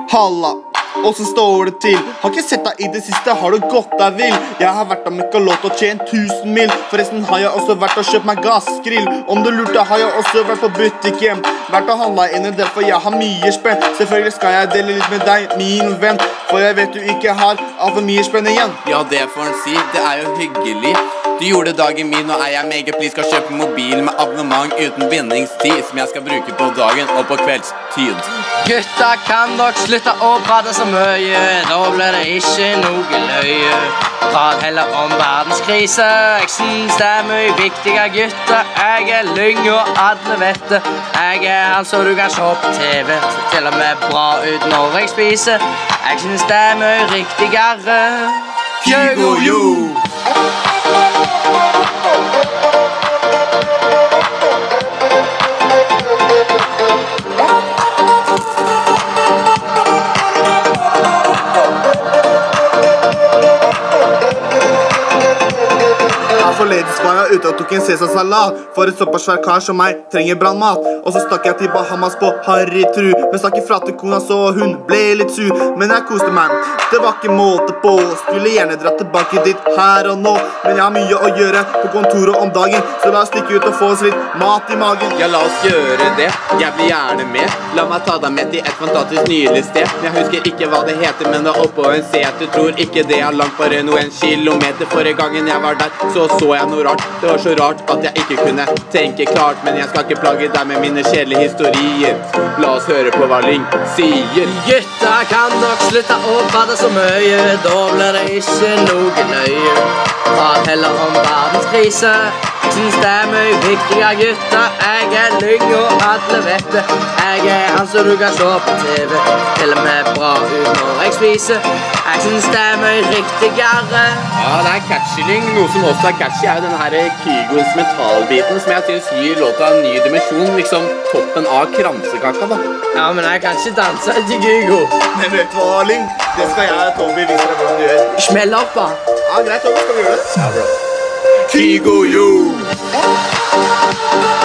Halla, åssen står det til? Har ikke sett deg i det siste, har du gått deg vill? Jeg har vært og mekka låt og tjent 1000 mil. Forresten har jeg også vært og kjøpt meg gassgrill. Om du lurte har jeg også vært på butikken. Vært og handla inn en del, for jeg har mye spenn. Selvfølgelig skal jeg dele litt med deg, min venn, for jeg vet du ikke har altfor mye spenn igjen. Ja, det får han si, det er jo hyggelig. Du gjorde dagen min, og jeg meget please skal kjøpe mobil med abonnement uten bindingstid, som jeg skal bruke på dagen og på kveldstid. Gutta, kan dere slutte å prate så mye? Da blir det ikke noe løye. Prat heller om verdenskrise. Jeg synes det er mye viktigere, gutta. Jeg er lyng og alle vet det. Jeg er han så du kan se på TV. Så til og med bra ut når jeg spiser. Jeg synes det er mye riktigere. Kygo yo! Forledes var jeg ute og tok en Cæsar-salat, for et såpass svær kar som meg trenger brannmat. Og så stakk jeg til Bahamas på harrytru, men stakk ifra til kona så hun ble litt sur. Men jeg koste meg, det var ikke måte på. Skulle gjerne dra tilbake dit her og nå, men jeg har mye å gjøre på kontoret om dagen, så la oss stikke ut og få oss litt mat i magen. Ja, la oss gjøre det, jeg blir gjerne med. La meg ta deg med til et fantastisk nydelig sted. Jeg husker ikke hva det heter, men det er oppå en seter. Tror ikke det er langt, bare noen kilometer. Forrige gangen jeg var der, så jeg noe rart. Det var så rart at jeg ikke kunne tenke klart. Men jeg skal ikke plage deg med mine kjedelige historier. La oss høre på hva Link sier. Gutta, kan dere slutte å prate så mye? Da blir det ikke noe løye. Prat heller om verdenskrise. Jeg synes det er mye viktigere, gutta. Jeg er lyng og alle vet det. Jeg er han så du kan se på TV. Til og med bra ut når jeg spiser. Jeg synes det er mye riktigere. Ja, det er catchy, Lyng. Noe som også er catchy er jo denne her Kygos metallbiten, som jeg synes gir låta en ny dimensjon, liksom toppen av kransekaka da. Ja, men jeg kan ikke danse til Kygo. Men vet du hva, Ling? Det skal jeg og Toby vise deg hvordan du gjør. Smell opp, da. Ja, greit, Toby, skal vi gjøre det? Ja, bro. Kygo yo!